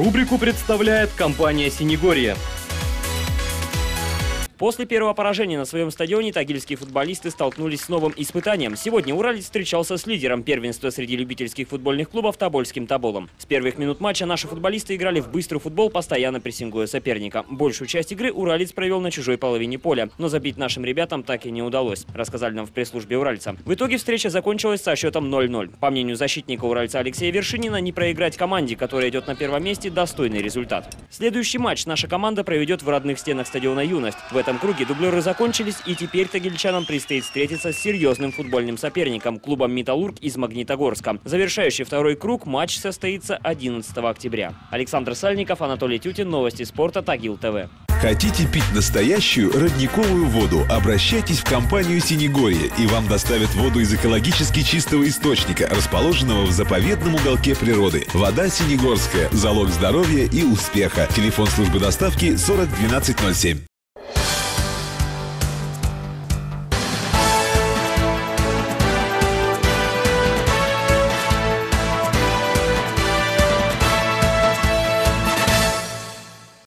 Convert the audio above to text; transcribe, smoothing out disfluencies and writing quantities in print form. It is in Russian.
Рубрику представляет компания «Синегорье». После первого поражения на своем стадионе тагильские футболисты столкнулись с новым испытанием. Сегодня уралец встречался с лидером первенства среди любительских футбольных клубов Тобольским Тоболом. С первых минут матча наши футболисты играли в быстрый футбол, постоянно прессингуя соперника. Большую часть игры уралец провел на чужой половине поля, но забить нашим ребятам так и не удалось, рассказали нам в пресс-службе уральца. В итоге встреча закончилась со счетом 0-0. По мнению защитника уральца Алексея Вершинина, не проиграть команде, которая идет на первом месте, достойный результат. Следующий матч наша команда проведет в родных стенах стадиона «Юность». В этом круге дублеры закончились, и теперь тагильчанам предстоит встретиться с серьезным футбольным соперником – клубом «Металлург» из Магнитогорска. Завершающий второй круг матч состоится 11 октября. Александр Сальников, Анатолий Тютин. Новости спорта. Тагил ТВ. Хотите пить настоящую родниковую воду? Обращайтесь в компанию «Синегорье», и вам доставят воду из экологически чистого источника, расположенного в заповедном уголке природы. Вода синегорская – залог здоровья и успеха. Телефон службы доставки 40 12 07.